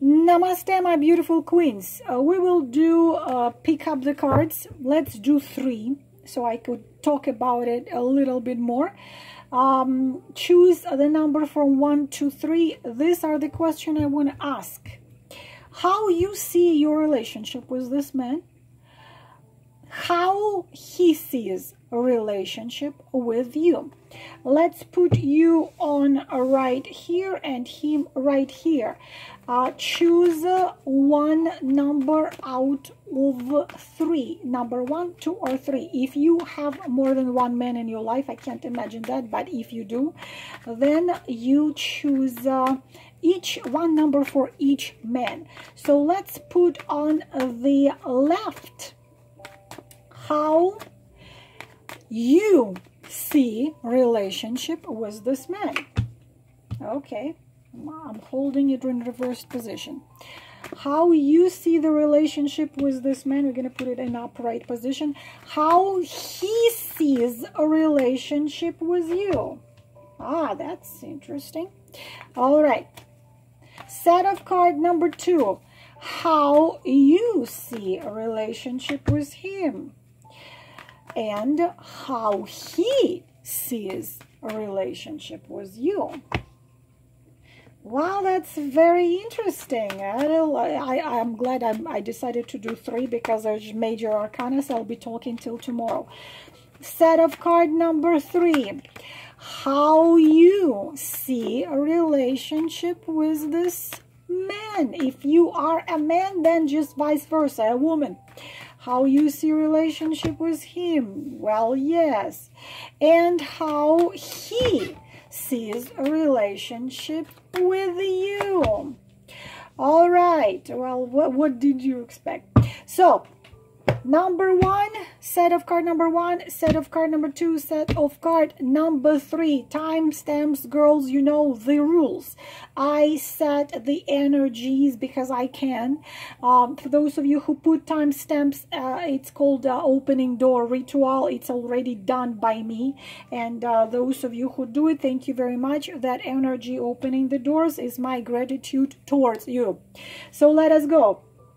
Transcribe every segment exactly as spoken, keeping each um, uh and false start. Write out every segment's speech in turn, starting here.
Namaste, my beautiful queens. Uh, we will do uh, pick up the cards. Let's do three so I could talk about it a little bit more. Um, choose the number from one to three. These are the questions I want to ask. How you see your relationship with this man? How he sees a relationship with you. Let's put you on right here and him right here. Uh, choose uh, one number out of three. Number one, two, or three. If you have more than one man in your life, I can't imagine that, but if you do, then you choose uh, each one number for each man. So let's put on the left how you see relationship with this man. Okay, I'm holding it in reversed position. How you see the relationship with this man, we're going to put it in upright position. How he sees a relationship with you. Ah, that's interesting. All right. Set of card number two. How you see a relationship with him. And how he sees a relationship with you. Wow, that's very interesting. I, I, I'm glad I, I decided to do three because there's major arcana, so I'll be talking till tomorrow. Set of card number three. How you see a relationship with this man. If you are a man, then just vice versa, a woman. How you see relationship with him? Well, yes. And how he sees a relationship with you. All right. Well, what, what did you expect? So, number one, set of card number one, set of card number two, set of card number three. Timestamps, girls, you know the rules. I set the energies because I can. Um, for those of you who put timestamps, uh, it's called uh, opening door ritual. It's already done by me. And uh, those of you who do it, thank you very much. That energy opening the doors is my gratitude towards you. So let us go.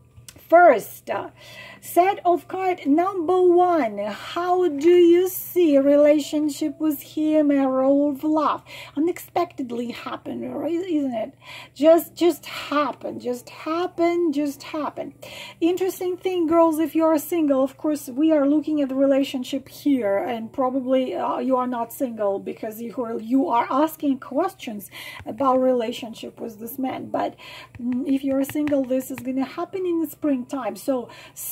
First, uh, set of card number one. How do you see a relationship with him? A roll of love. Unexpectedly happen, isn't it? Just, just happen, just happen, just happen. Interesting thing, girls, if you are single, of course, we are looking at the relationship here, and probably uh, you are not single because you are, you are asking questions about relationship with this man. But mm, if you're single, this is going to happen in the springtime. So,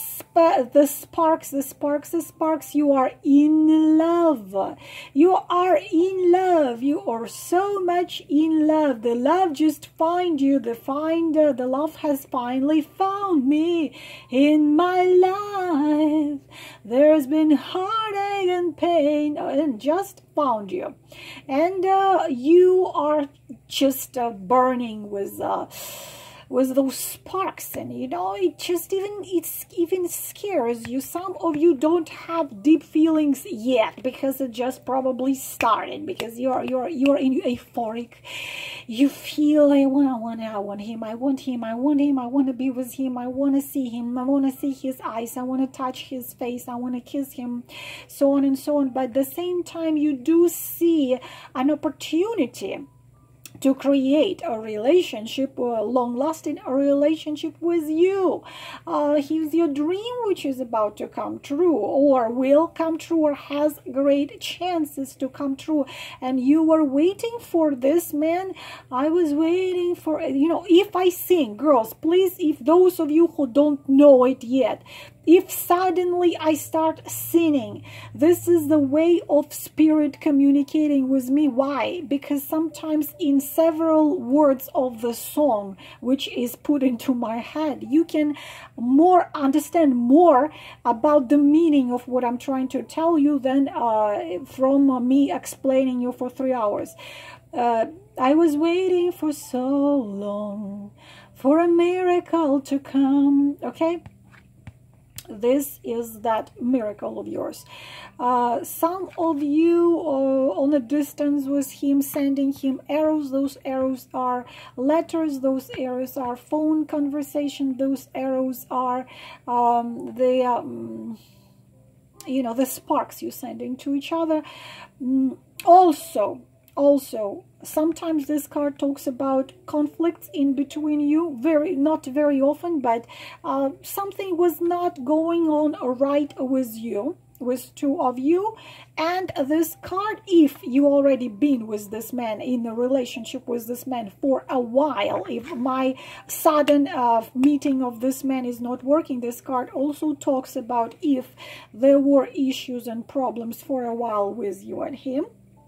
the sparks, the sparks, the sparks, you are in love. You are in love. You are so much in love. The love just find you. The find, uh, the love has finally found me in my life. There's been heartache and pain and just found you. And uh, you are just uh, burning with... Uh, with those sparks, and you know, it just even it's even scares you. Some of you don't have deep feelings yet because it just probably started, because you're you're you're in euphoric. You feel I want I want I want him, I want him, I want him, I want to be with him, I want to see him, I want to see his eyes, I want to touch his face, I want to kiss him, so on and so on. But at the same time, you do see an opportunity to create a relationship, a long-lasting relationship with you. Uh, here's your dream which is about to come true, or will come true, or has great chances to come true. And you were waiting for this man. I was waiting for, you know, if I sing, girls, please, if those of you who don't know it yet, if suddenly I start singing, this is the way of spirit communicating with me. Why? Because sometimes in several words of the song, which is put into my head, you can more understand more about the meaning of what I'm trying to tell you than uh, from uh, me explaining you for three hours. Uh, I was waiting for so long for a miracle to come. Okay? this is that miracle of yours. Uh, some of you uh, on a distance with him, sending him arrows. Those arrows are letters. Those arrows are phone conversation. Those arrows are um, the um, you know, the sparks you're sending to each other. Mm, also, also, sometimes this card talks about conflicts in between you. Very, not very often, but uh, something was not going on right with you, with two of you. And this card, if you already been with this man, in a relationship with this man for a while, if my sudden uh, meeting of this man is not working, this card also talks about if there were issues and problems for a while with you and him.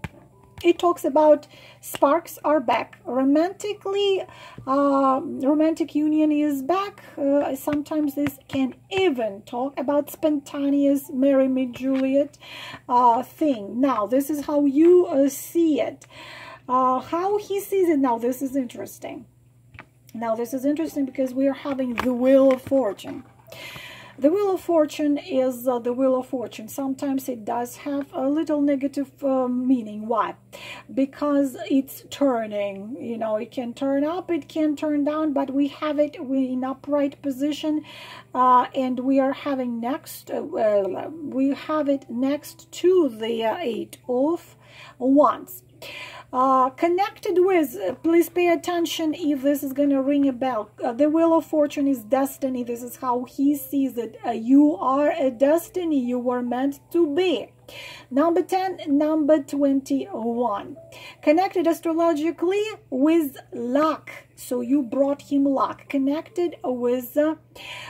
It talks about sparks are back. Romantically, uh, romantic union is back. Uh, sometimes this can even talk about spontaneous marry me Juliet uh, thing. Now, this is how you uh, see it. Uh, how he sees it now, this is interesting. Now, this is interesting because we are having the Wheel of Fortune. The Wheel of Fortune is uh, the Wheel of Fortune. Sometimes it does have a little negative uh, meaning. Why? Because it's turning. You know, it can turn up, it can turn down, but we have it in upright position, uh, and we are having next. Uh, well, we have it next to the uh, Eight of Wands. Uh, connected with, uh, please pay attention if this is going to ring a bell. Uh, the Wheel of Fortune is destiny. This is how he sees it. Uh, you are a destiny. You were meant to be. Number ten, number twenty-one. Connected astrologically with luck. So you brought him luck. Connected with uh,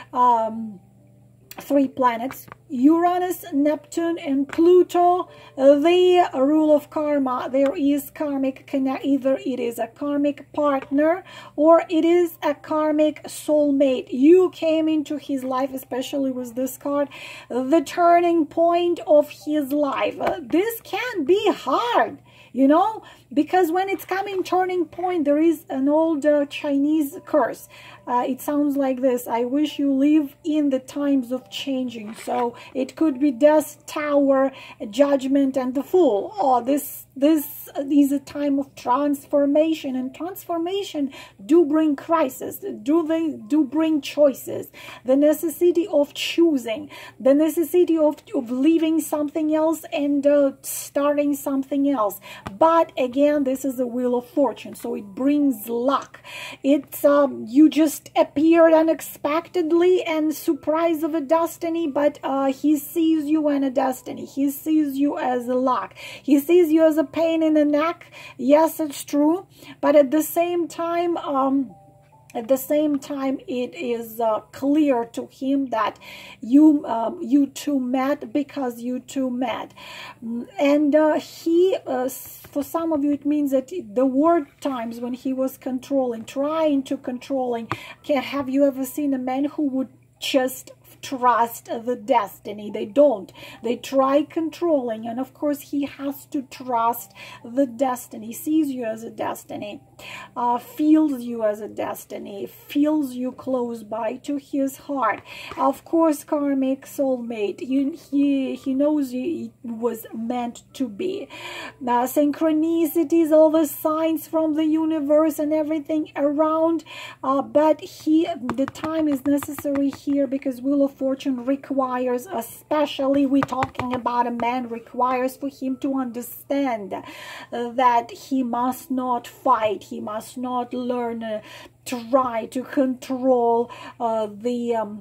um, three planets, Uranus, Neptune, and Pluto. The rule of karma, there is karmic connect. Either it is a karmic partner or it is a karmic soulmate. You came into his life, especially with this card, the turning point of his life. Uh, this can be hard, you know, because when it's coming turning point, there is an old uh, Chinese curse. Uh, it sounds like this: I wish you live in the times of changing. So it could be Death, Tower, Judgment, and the Fool. Oh, this this is a time of transformation, and transformation do bring crisis. Do they do bring choices? The necessity of choosing, the necessity of of leaving something else and uh, starting something else. But again, this is a Wheel of Fortune, so it brings luck. It's um, you just appeared unexpectedly and surprise of a destiny, but uh, he sees you in a destiny. He sees you as a luck. He sees you as a pain in the neck. Yes, it's true, but at the same time, um, At the same time, it is uh, clear to him that you um, you two met because you two met. And uh, he, uh, for some of you, it means that the word times when he was controlling, trying to controlling. Can, have you ever seen a man who would just trust the destiny? They don't. They try controlling, and of course he has to trust the destiny. Sees you as a destiny, uh, feels you as a destiny, feels you close by to his heart. Of course, karmic soulmate. You, he he knows it was meant to be. Now, synchronicities, all the signs from the universe and everything around. Uh, but he, the time is necessary here because Wheel of Fortune requires, especially we're talking about a man, requires for him to understand uh, that he must not fight, he must not learn, uh, try to control uh, the um,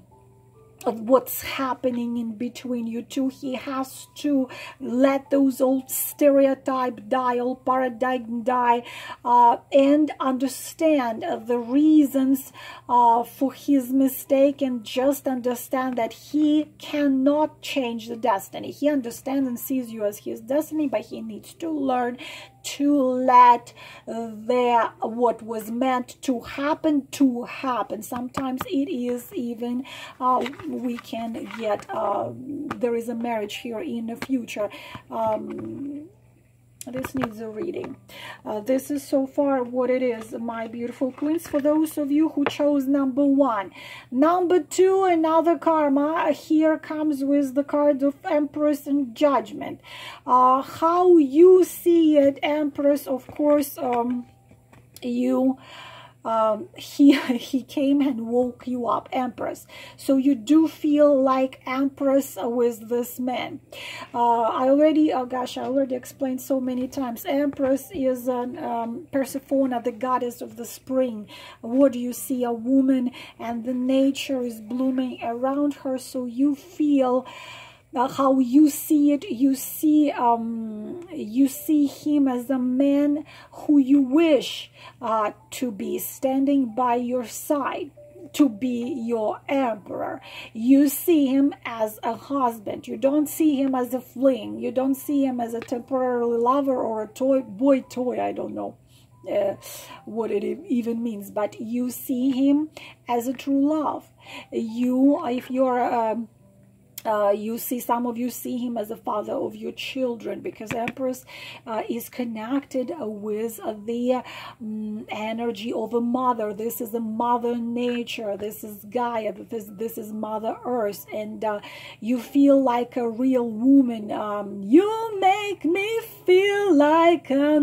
of what's happening in between you two. He has to let those old stereotype die, old paradigm die, uh, and understand uh, the reasons uh, for his mistake, and just understand that he cannot change the destiny. He understands and sees you as his destiny, but he needs to learn to let uh, the what was meant to happen to happen. Sometimes it is even uh, we can get uh, there is a marriage here in the future. Um, This needs a reading. Uh, this is so far what it is, my beautiful queens, for those of you who chose number one. Number two, another karma. Here comes with the card of Empress and Judgment. Uh, how you see it, Empress, of course, um, you... Um, he he came and woke you up, Empress. So you do feel like Empress with this man. Uh, I already, oh gosh, I already explained so many times. Empress is an um, Persephone, the goddess of the spring. What do you see? A woman, and the nature is blooming around her. So you feel. Uh, how you see it, you see um, you see him as a man who you wish uh, to be standing by your side, to be your emperor. You see him as a husband. You don't see him as a fling. You don't see him as a temporary lover or a toy, boy toy, I don't know. Uh, what it even means, but you see him as a true love. You, if you're um, Uh, you see, some of you see him as the father of your children, because Empress uh, is connected uh, with uh, the um, energy of a mother. This is a mother nature. This is Gaia. This, this is Mother Earth. And uh, you feel like a real woman. Um, you make me feel like a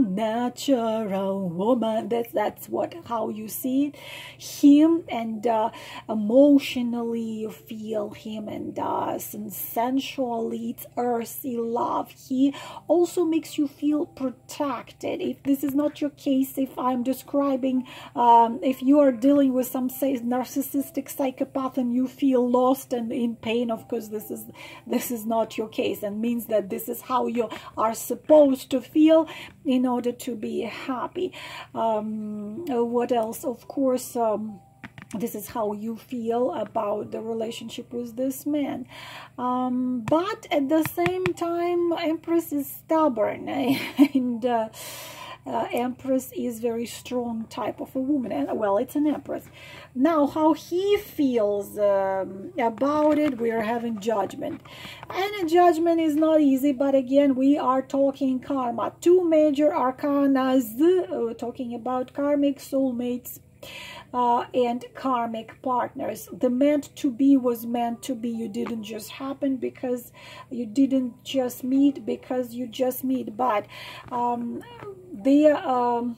natural woman. That's, that's what, how you see it. Him, and uh, emotionally you feel him, and uh, sensually, it's earthy love. He also makes you feel protected. If this is not your case, if I'm describing, um, if you are dealing with some, say, narcissistic psychopath and you feel lost and in pain, of course, this is this is not your case, and means that this is how you are supposed to feel in order to be happy. Um, what else? Of course, um, this is how you feel about the relationship with this man. Um, but at the same time, Empress is stubborn, and uh, uh, Empress is very strong type of a woman. And well, it's an Empress. Now, how he feels um, about it, we are having Judgment. And Judgment is not easy, but again, we are talking karma. Two major arcanas, uh, talking about karmic soulmates, Uh, and karmic partners. The meant to be was meant to be. You didn't just happen because you didn't just meet because you just meet, but um, the um,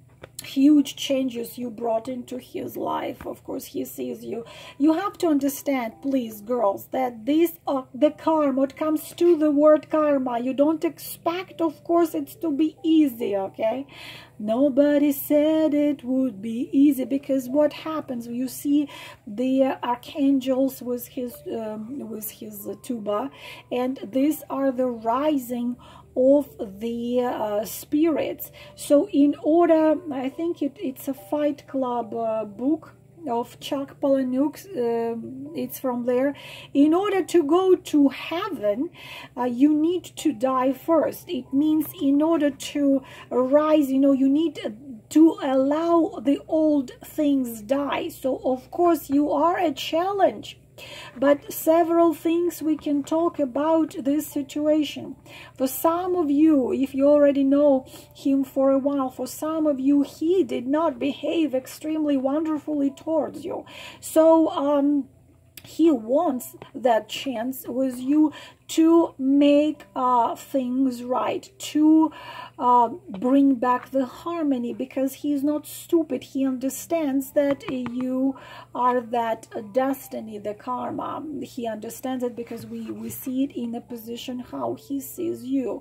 huge changes you brought into his life. Of course, he sees you. You have to understand, please, girls, that this uh, the karma, what comes to the word karma, you don't expect, of course, it's to be easy, okay? Nobody said it would be easy, because what happens, you see the uh, archangels with his um, with his uh, tuba, and these are the rising of the uh, spirits. So in order, I think it, it's a Fight Club uh, book of Chuck Palahniuk, uh, it's from there. In order to go to heaven, uh, you need to die first. It means in order to rise, you know, you need to allow the old things die. So of course you are a challenge. But several things we can talk about this situation. For some of you, if you already know him for a while, for some of you, he did not behave extremely wonderfully towards you. So um, he wants that chance with you to make uh, things right, to uh, bring back the harmony, because he's not stupid. He understands that you are that destiny, the karma. He understands it because we, we see it in a position how he sees you.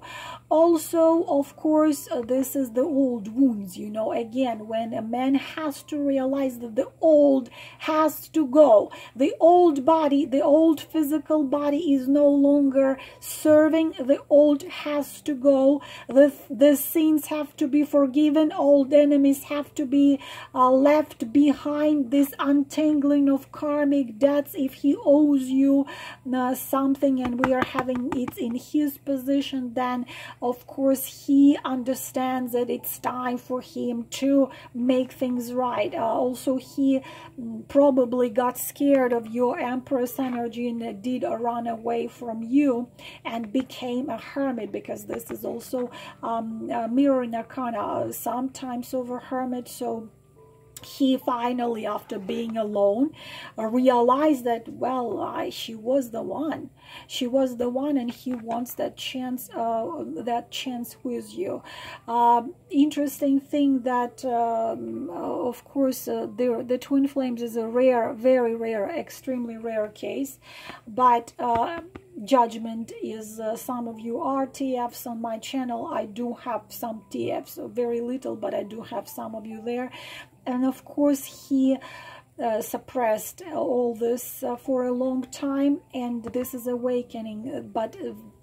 Also, of course, uh, this is the old wounds, you know, again, when a man has to realize that the old has to go. The old body, the old physical body is no longer serving. The old has to go. The, the sins have to be forgiven. Old enemies have to be uh, left behind. This untangling of karmic debts, if he owes you uh, something and we are having it in his position, then of course he understands that it's time for him to make things right. Uh, also, he probably got scared of your Empress energy and did run away from you. you and became a hermit, because this is also um, a mirroring arcana, sometimes of a hermit. So he finally, after being alone, uh, realized that, well, I, she was the one. She was the one, and he wants that chance, uh, that chance with you. Um, interesting thing that, um, of course, uh, the, the twin flames is a rare, very rare, extremely rare case, but uh, judgment is, uh, some of you are T Fs on my channel. I do have some T Fs, very little, but I do have some of you there. And of course, he uh, suppressed all this uh, for a long time, and this is awakening, but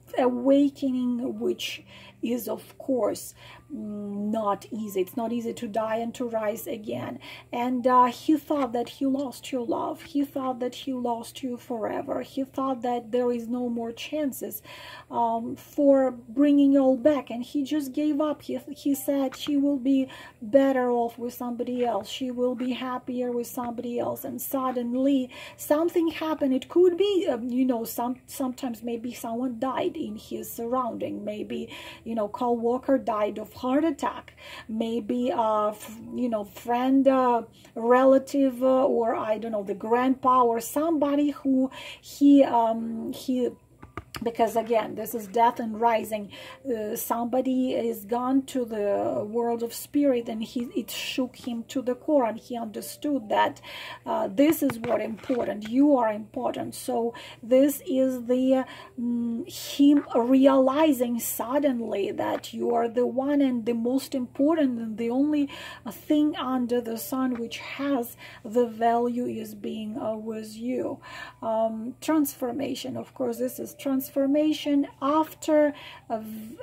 awakening which is, of course, not easy. It's not easy to die and to rise again. And uh, he thought that he lost your love. He thought that he lost you forever. He thought that there is no more chances um, for bringing you all back. And he just gave up. He, he said she will be better off with somebody else. She will be happier with somebody else. And suddenly something happened. It could be, um, you know, some sometimes maybe someone died in his surrounding. Maybe, you know, Carl Walker died of heart attack. Maybe uh you know, friend, uh, relative, uh, or I don't know, the grandpa or somebody who he um he because again, this is death and rising. Uh, somebody is gone to the world of spirit, and he it shook him to the core, and he understood that uh, this is what important. You are important. So this is the um, him realizing suddenly that you are the one and the most important, and the only thing under the sun which has the value is being uh, with you. Um, transformation, of course, this is transformation. Transformation after uh,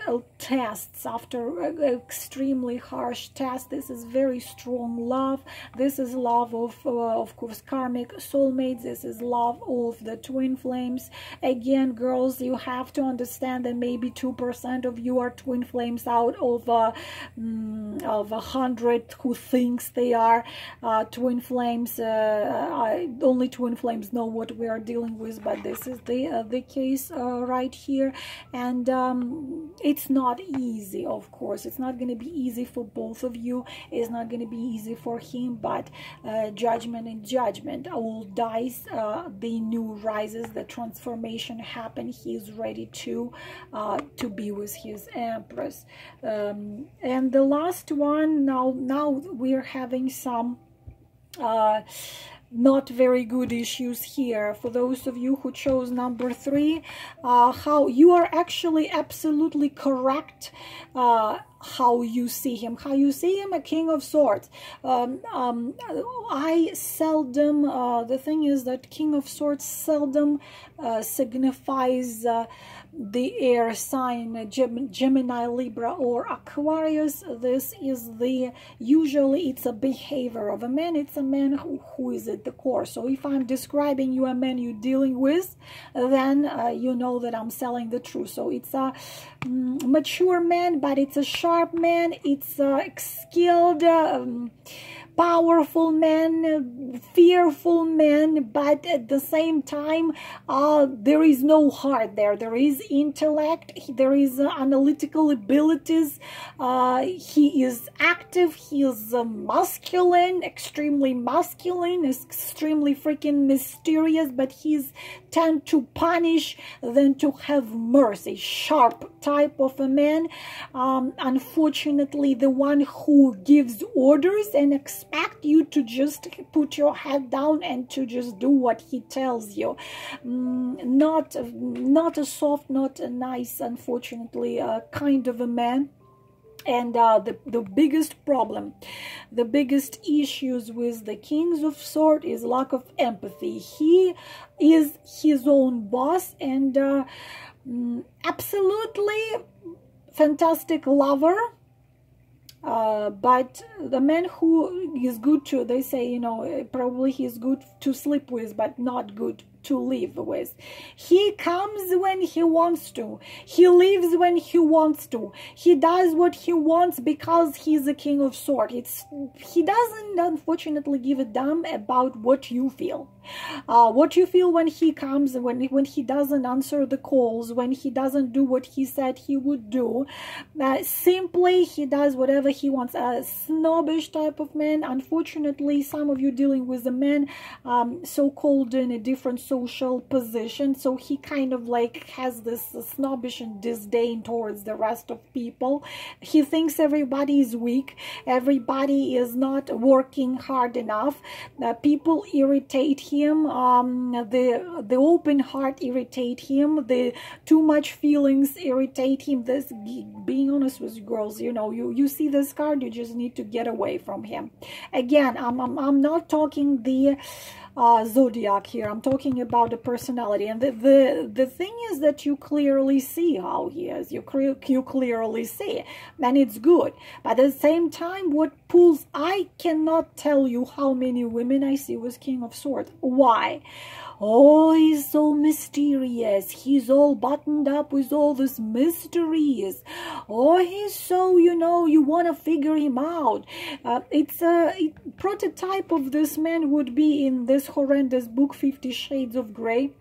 tests, after uh, extremely harsh tests. This is very strong love. This is love of, uh, of course, karmic soulmates. This is love of the twin flames. Again, girls, you have to understand that maybe two percent of you are twin flames out of uh, mm, of a hundred who thinks they are uh, twin flames. Uh, I, only twin flames know what we are dealing with, but this is the uh, the case uh, right here. And um, it's not easy, of course. It's not going to be easy for both of you. It's not going to be easy for him, but uh, judgment and judgment. All dies, uh, the new rises, the transformation happen. He's ready to uh, to be with his empress. Um, and the last one, now now we're having some uh not very good issues here. For those of you who chose number three, uh, how you are actually absolutely correct uh, how you see him. How you see him, a king of swords. Um, um, I seldom, uh, the thing is that king of swords seldom uh, signifies uh, the air sign, Gem Gemini, Libra, or Aquarius. This is the, usually it's a behavior of a man. It's a man who, who is at the core. So if I'm describing you a man you're dealing with, then uh, you know that I'm telling the truth. So it's a mm, mature man, but it's a sharp man. It's a skilled, um, powerful man, fearful man, but at the same time, uh, there is no heart there. There is intellect, there is uh, analytical abilities. Uh, he is active, he is uh, masculine, extremely masculine, is extremely freaking mysterious, but he's tend to punish than to have mercy. Sharp type of a man. Um, unfortunately, the one who gives orders and expect you to just put your head down and to just do what he tells you. Mm, not, not a soft, not a nice, unfortunately, uh, kind of a man. And uh, the, the biggest problem, the biggest issues with the kings of swords is lack of empathy. He is his own boss, and uh, absolutely fantastic lover. Uh, but the man who is good to, they say, you know, probably he's good to sleep with, but not good to live with. He comes when he wants to. He leaves when he wants to. He does what he wants because he's a king of swords. It's he doesn't unfortunately give a damn about what you feel. Uh, what you feel when he comes, when, when he doesn't answer the calls, when he doesn't do what he said he would do. Uh, simply, he does whatever he wants. A snobbish type of man. Unfortunately, some of you dealing with a man um, so-called in a different social position. So he kind of like has this uh, snobbish and disdain towards the rest of people. He thinks everybody is weak. Everybody is not working hard enough. Uh, people irritate him. Him, um, the the open heart irritate him, the too much feelings irritate him. This, being honest with you girls, you know, you you see this card, you just need to get away from him. Again, I'm I'm, I'm not talking the uh, zodiac here. I'm talking about the personality, and the the the thing is that you clearly see how he is. You you clearly see, and it's good. But at the same time, what pulls? I cannot tell you how many women I see with King of Swords. Why? Oh, he's so mysterious. He's all buttoned up with all these mysteries. Oh, he's so, you know, you want to figure him out. Uh, it's a it, prototype of this man would be in this horrendous book, Fifty Shades of Grey.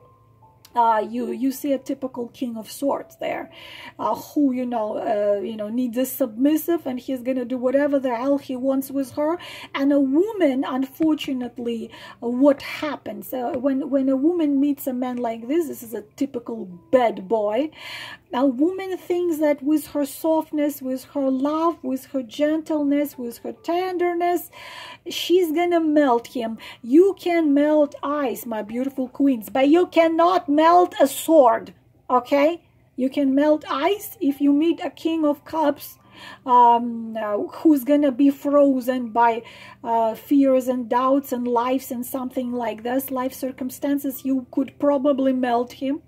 Uh, you you see a typical King of Swords there, uh, who you know uh, you know needs a submissive, and he's gonna do whatever the hell he wants with her. And a woman, unfortunately, uh, what happens uh, when when a woman meets a man like this? This is a typical bad boy. A woman thinks that with her softness, with her love, with her gentleness, with her tenderness, she's gonna melt him. You can melt ice, my beautiful queens, but you cannot melt a sword, okay? You can melt ice if you meet a King of Cups um, uh, who's gonna be frozen by uh, fears and doubts and lives and something like this, life circumstances. You could probably melt him.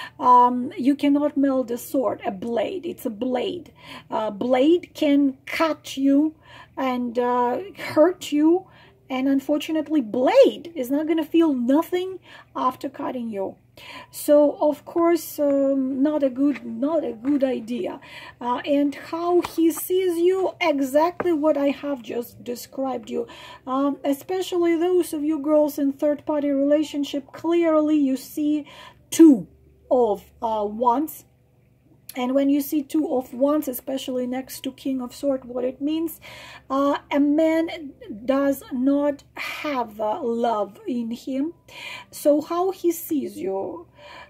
Um, you cannot melt a sword, a blade. It's a blade. A blade can cut you and uh, hurt you, and unfortunately, blade is not gonna feel nothing after cutting you. So of course, um, not a good, not a good idea. Uh, and how he sees you, exactly what I have just described you. Um, especially those of you girls in third-party relationship, clearly you see two of uh, wands. And when you see two of wands, especially next to King of Swords, what it means, uh, a man does not have uh, love in him. So how he sees you?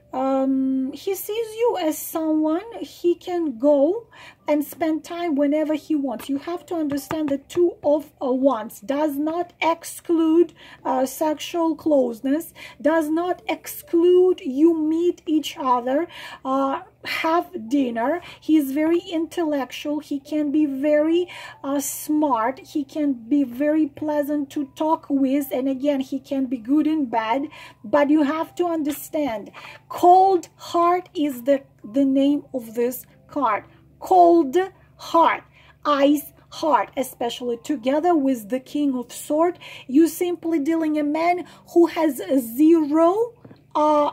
Um, he sees you as someone he can go and spend time whenever he wants. You have to understand that two of uh, wands does not exclude uh, sexual closeness, does not exclude you meet each other, uh, have dinner. He is very intellectual. He can be very uh, smart. He can be very pleasant to talk with. And again, he can be good and bad. But you have to understand, cold heart is the, the name of this card. Cold heart, ice heart, especially together with the King of Swords. You simply dealing a man who has a zero uh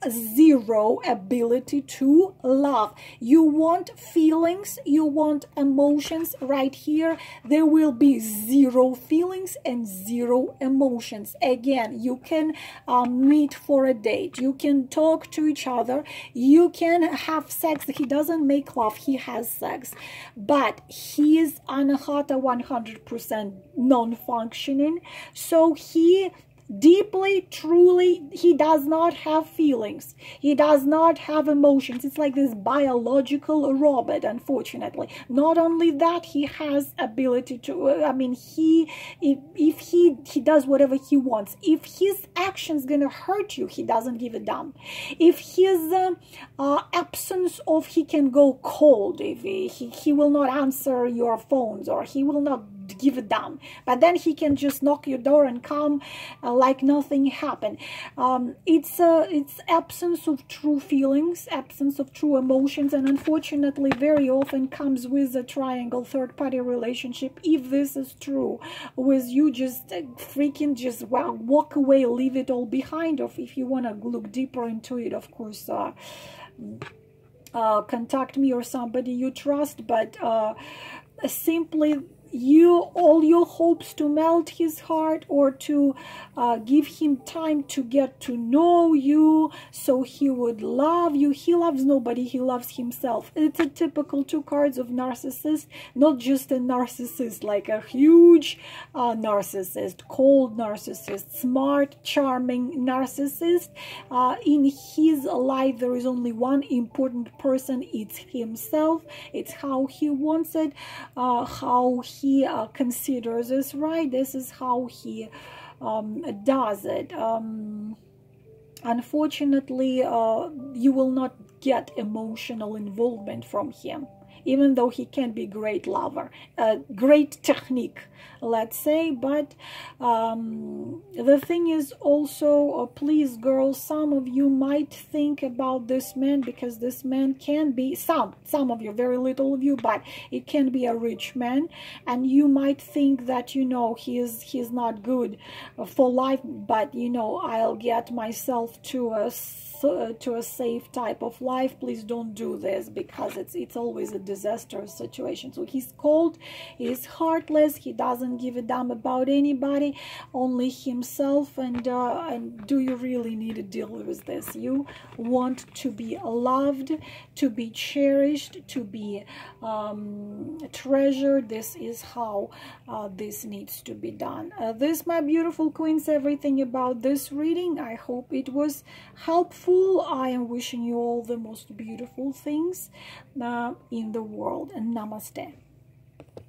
zero ability to love. You want feelings, you want emotions. Right here there will be zero feelings and zero emotions. Again, you can uh, meet for a date, you can talk to each other, you can have sex. He doesn't make love, he has sex, but he is anahata, one hundred percent non-functioning. So he deeply, truly, he does not have feelings, he does not have emotions. It's like this biological robot, unfortunately. Not only that, he has ability to, I mean, he if, if he he does whatever he wants. If his actions gonna hurt you, he doesn't give a damn. If his uh, uh, absence of, he can go cold, if he, he, he will not answer your phones, or he will not give a damn. But then he can just knock your door and come uh, like nothing happened. Um, it's uh, it's absence of true feelings, absence of true emotions, and unfortunately very often comes with a triangle third party relationship. If this is true, with you just uh, freaking just well walk away, leave it all behind. Or if you want to look deeper into it, of course, uh, uh, contact me or somebody you trust. But uh, simply you all your hopes to melt his heart or to uh, give him time to get to know you so he would love you. He loves nobody, he loves himself. It's a typical two cards of narcissist, not just a narcissist, like a huge uh, narcissist, cold narcissist, smart, charming narcissist. Uh, in his life there is only one important person, it's himself. It's how he wants it, uh, how he He uh, considers this right. This is how he um, does it. Um, unfortunately, uh, you will not get emotional involvement from him, even though he can be a great lover, a great technique, let's say. But um, the thing is also, uh, please girls, some of you might think about this man, because this man can be, some, some of you, very little of you, but it can be a rich man, and you might think that, you know, he is, he's not good for life, but, you know, I'll get myself to a to a safe type of life. Please don't do this, because it's it's always a disastrous situation. So he's cold, he's heartless, he doesn't give a damn about anybody, only himself. And uh, and do you really need to deal with this? You want to be loved, to be cherished, to be um, treasured. This is how uh, this needs to be done. Uh, this, my beautiful queens, everything about this reading. I hope it was helpful. I am wishing you all the most beautiful things uh, in the world. And namaste.